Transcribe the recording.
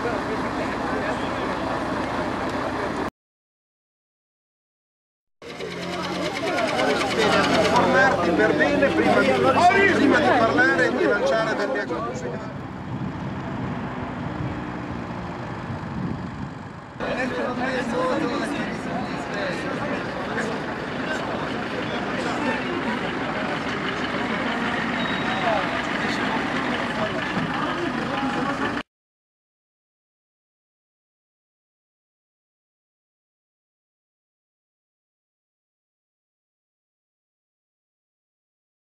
Informarti per bene prima di parlare e di lanciare delle accuse.